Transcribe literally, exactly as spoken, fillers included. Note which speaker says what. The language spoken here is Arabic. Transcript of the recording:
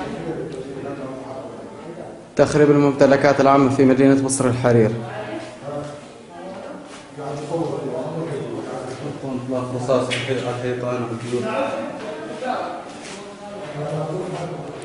Speaker 1: تخريب الممتلكات العامة في مدينة مصر الحرير. إطلاق رصاص على الحيطان والبيوت.